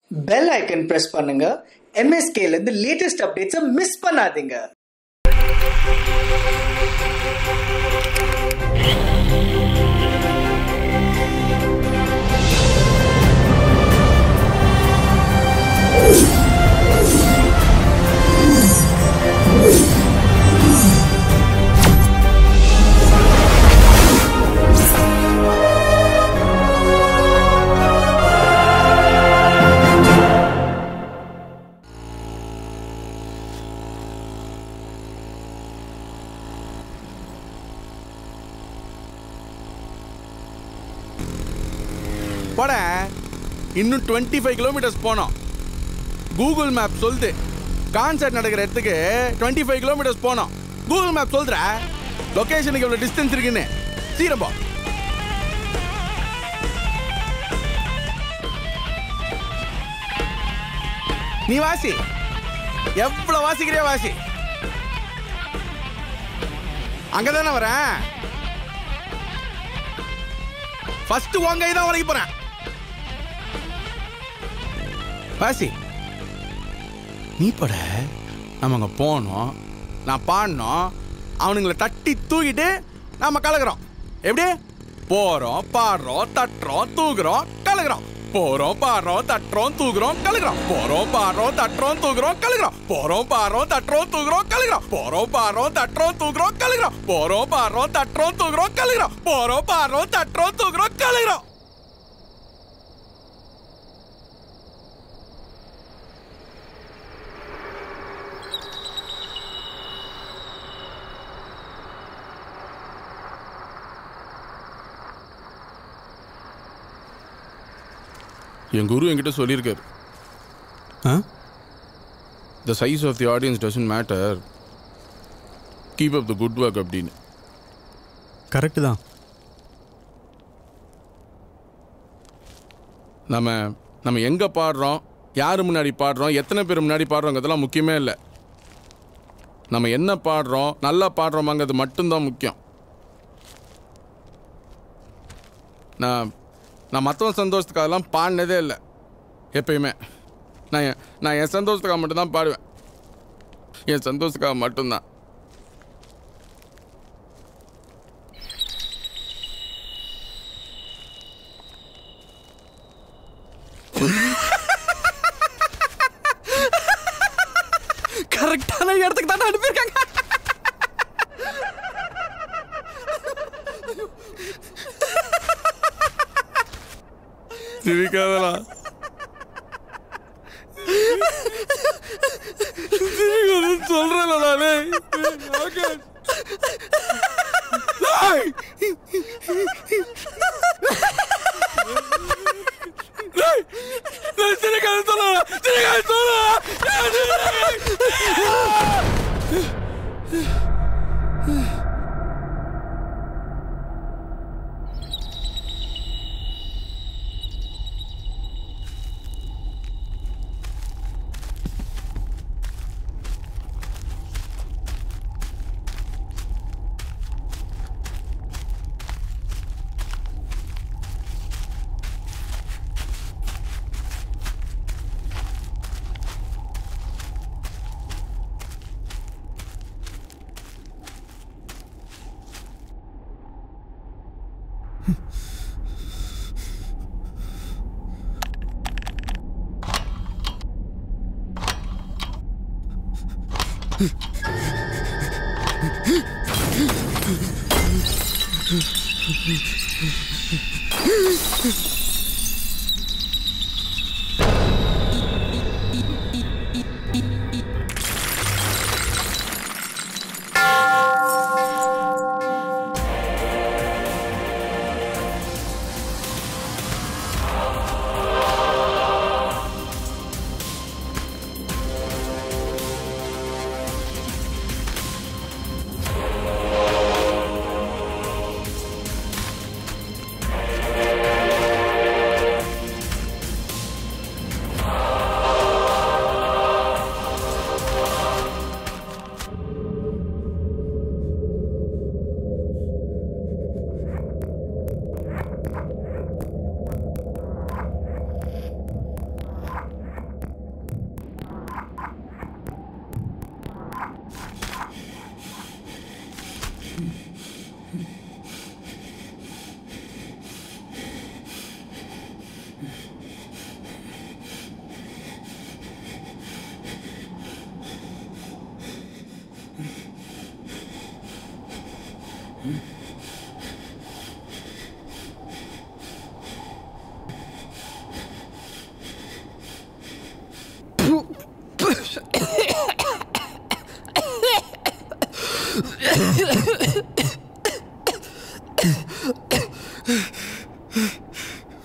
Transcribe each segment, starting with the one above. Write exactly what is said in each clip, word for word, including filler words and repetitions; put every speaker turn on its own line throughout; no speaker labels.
Bell icon press பண்ணுங்க. M S K ல இருந்து லேட்டஸ்ட் அப்டேட்ஸை மிஸ் பண்ணாதீங்க.
போட இன்னும் டுவெண்ட்டி ஃபைவ் கிலோமீட்டர்ஸ் போனோம். கூகுள் மேப் சொல்லுது கான்சர்ட் நடக்கிற இடத்துக்கு டுவெண்ட்டி ஃபைவ் கிலோமீட்டர்ஸ் போனோம். கூகுள் மேப் சொல்ற லொகேஷனுக்கு எவ்வளோ டிஸ்டன்ஸ் இருக்குன்னு. சீக்கிரம் போ. நீ வாசி, எவ்வளோ வாசிக்கிறியா வாசி. அங்கதானே வரேன். ஃபர்ஸ்ட் உன் கை தான் உரைக்க போறேன். வாசி. நீ பட நம்ம அங்கே போனோம், நான் பாடினோம், அவனுங்களை தட்டி தூக்கிட்டு நாம கலக்குறோம். எப்படி போறோம், பாடுறோம், தட்டுறோம், தூக்குறோம், கலக்குறோம். போறோம், பாடுறோம், தட்டுறோம், தூக்குறோம், கலக்குறோம். போறோம், பாடுறோம், தட்டுறோம், தூக்குறோம், கலக்குறோம். போறோம், பாடுறோம், தட்டுறோம், தூக்குறோம், கலக்குறோம். போறோம், பாடுறோம், தட்டுறோம், தூக்குறோம், கலக்குறோம். போறோம், பாடுறோம், தட்டுறோம், தூக்குறோம், கலக்குறோம். போறோம், பாடுறோம், தட்டுறோம், தூக்குறோம், கலக்குறோம். என் குரு என்கிட்ட சொல்லியிருக்காரு, the size of the audience doesn't matter, keep up the good work அப்படின்னு.
கரெக்டு தான்.
நம்ம நம்ம எங்கே பாடுறோம், யார் முன்னாடி பாடுறோம், எத்தனை பேர் முன்னாடி பாடுறோங்கிறதெல்லாம் முக்கியமே இல்லை. நம்ம என்ன பாடுறோம், நல்லா பாடுறோமாங்கிறது மட்டும்தான் முக்கியம். நான் நான் மற்றவன் சந்தோஷத்துக்காகலாம் பாடினதே இல்லை எப்பயுமே. நான் என் நான் என் சந்தோஷத்துக்காக மட்டும்தான் பாடுவேன். என் சந்தோஷத்துக்காக மட்டும்தான்.
கரெக்டான இடத்துக்கு தானே அனுப்பியிருக்காங்க.
சிரிக்காதடா, சொல்றேன் நானே. சிரிக்காத சொல்ல சிரிக்காத சொல்ல.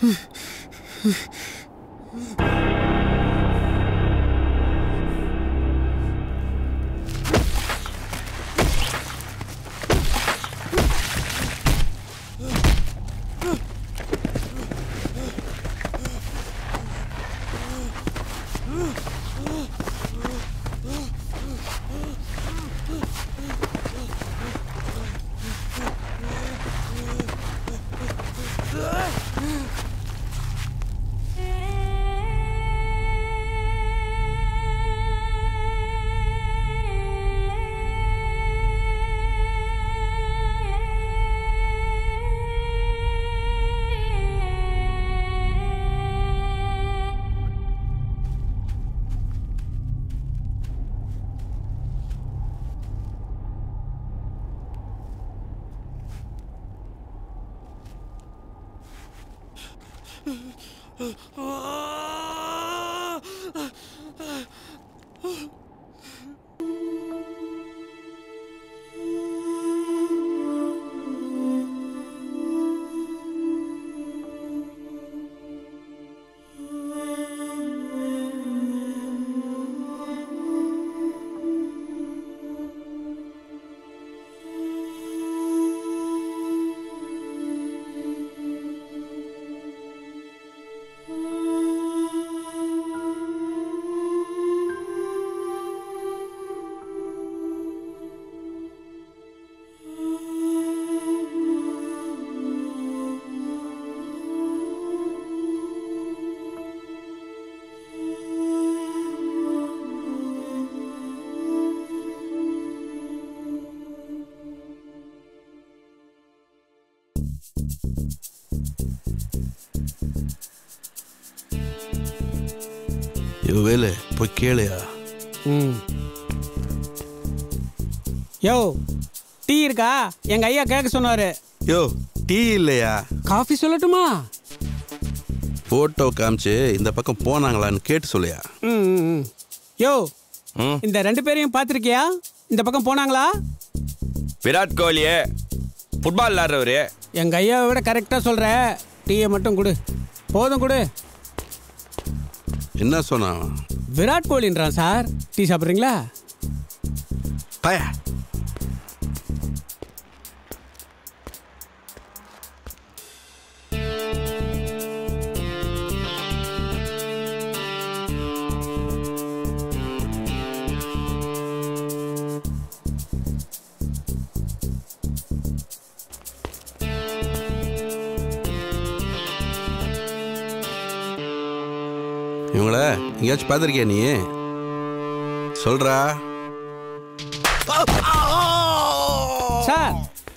வேலை போய் கேளையா?
ம். யோ டீ இருக்கா? எங்க ஐயா கேட்க சொன்னாரு.
யோ டீ இல்லையா?
காஃபி சொல்லட்டுமா?
போட்டோ காமிச்சு இந்த பக்கம் போனாங்களான்னு கேட்டு சொல்லியா?
ம். யோ இந்த ரெண்டு பேரையும் பார்த்துருக்கியா? இந்த பக்கம் போனாங்களா?
விராட் கோலியே ஃபுட்பால் விளாடுறவரு.
எங்க ஐயாவை விட கரெக்டா சொல்ற. டீயை மட்டும் கொடு. போதும் கொடு.
என்ன சொன்னா?
விராட் கோலின்றான் சார். டீ சாப்பிட்றீங்களா?
பய இவங்கள எங்கேயாச்சும் பார்த்துருக்கியா நீ? சொல்றா.
சார்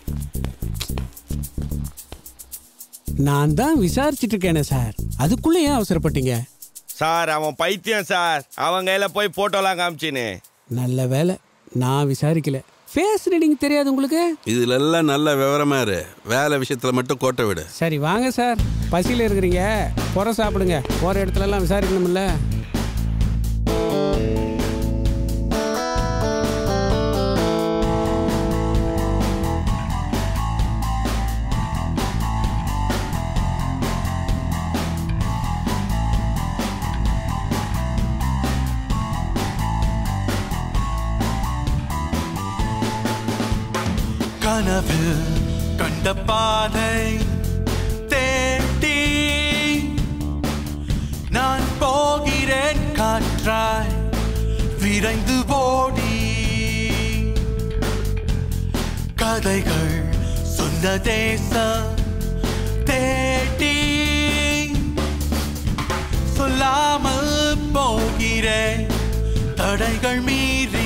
நான் தான் விசாரிச்சுட்டு இருக்கேனே சார், அதுக்குள்ள ஏன் அவசரப்பட்டீங்க?
சார் அவன் பைத்தியம் சார். அவன் கையில போய் போட்டோலாம் காமிச்சின்னு.
நல்ல வேலை நான் விசாரிக்கல. ஃபேஸ் ரீடிங் தெரியாது உங்களுக்கு?
இதுல எல்லாம் நல்ல விவரமா இரு. வேலை விஷயத்துல மட்டும் கோட்டை விடு.
சரி வாங்க சார், பசியில் இருக்கிறீங்க, புற சாப்பிடுங்க. போற இடத்துல எல்லாம் விசாரிக்கணும்ல.
கனவில் கண்ட பாதை தேடி நான் போகிறேன் காற்றாய் விரைந்து ஓடி. கதைகள் சொன்ன தேசம் தேடி சொல்லாமல் போகிறேன் தடைகள் மீறி.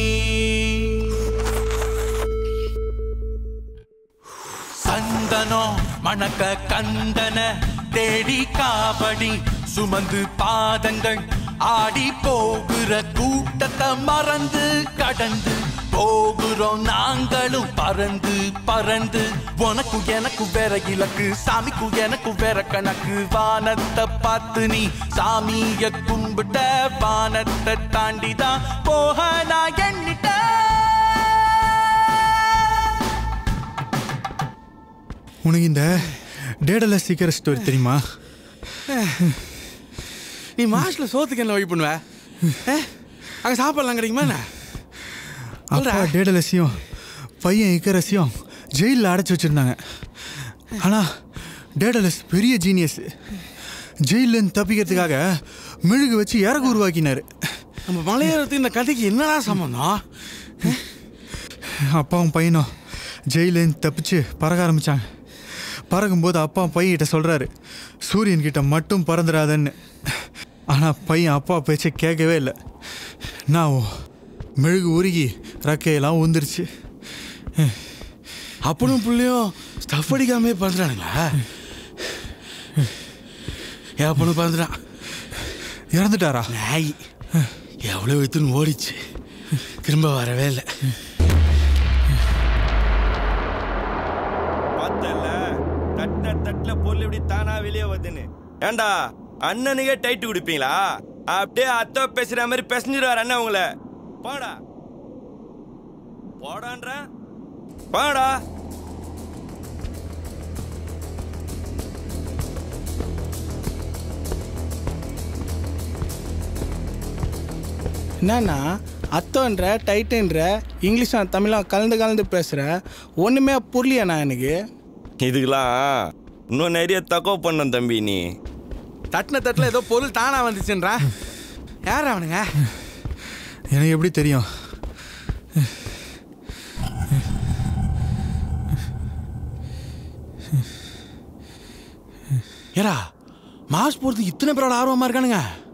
சந்தனோ மணக்க கந்தன தேடி காவடி சுமந்து பாதங்கள் ஆடி போகிற கூட்டத்தை மறந்து கடந்து போகிறோம் நாங்களும் பறந்து பறந்து. உனக்கும் எனக்கும் வேற இலக்கு, சாமிக்கும் எனக்கும் வேற கணக்கு. வானத்தை பார்த்து நீ சாமிய கும்பிட்ட, வானத்தை தாண்டிதான் போக நான் எண்ணிட்ட.
உனக்கு இந்த டேடல சீக்கிரம் ஸ்டோரி தெரியுமா?
நீ மாஸ்டர்ல சோத்துக்கு என்ன வழி பண்ணுவ? அங்கே சாப்பாடுலாம் கிடைக்குமா என்ன?
அப்பா டேடலசியும் பையன் இக்கரசியும் ஜெயிலில் அடைச்சி வச்சுருந்தாங்க. ஆனால் டேடலஸ் பெரிய ஜீனியஸ். ஜெயிலேருந்து தப்பிக்கிறதுக்காக மெழுகு வச்சு இறகு உருவாக்கினார்.
நம்ம மலையாளத்துக்கு இந்த கதைக்கு என்னடா சம்பந்தம்?
அப்பாவும் பையனும் ஜெயிலேருந்து தப்பிச்சு பறக்க ஆரம்பித்தாங்க. பறக்கும்போது அப்பா பையன்கிட்ட சொல்கிறாரு, சூரியன்கிட்ட மட்டும் பறந்துடாதன்னு. ஆனால் பையன் அப்பா பேச்சை கேட்கவே இல்லை. நான் மெழுகு உருகி ரக்கையெல்லாம் உந்துருச்சு.
அப்பனும் பிள்ளையும் ஸ்டஃப் அடிக்காமே பறந்துட்டானுங்களா? என் அப்பனும் பறந்துட்டான்.
இறந்துட்டாரா?
நாய் எவ்வளோ வைத்துன்னு ஓடிச்சு, திரும்ப வரவே இல்லை.
பார்த்தல தட்ட தட்டுல பொருள் எப்படி தானா வெளியே வருதுன்னு. ஏண்டா அண்ணனுக்கே டைட்டு குடிப்பீங்களா? அப்படியே அத்தை பேசுற மாதிரி பேசிஞ்சிருவார் அண்ணன் உங்களை. போடா போடான்ற போடா.
என்னன்னா அத்தோன்ற டைட்டுன்ற இங்கிலீஷும் தமிழும் கலந்து கலந்து பேசுகிற ஒன்றுமே புரியலையாண்ணா எனக்கு.
இதுக்கெல்லாம் இன்னும் நிறைய தக்கோ பண்ண தம்பி. நீ
தட்டின தட்டில் ஏதோ பொருள் தானா வந்துச்சுன்றா. யார் அவனுங்க?
எனக்கு எப்படி தெரியும்?
ஏரா மாஸ் போகிறதுக்கு இத்தனை பேரோட ஆர்வமாக இருக்கானுங்க.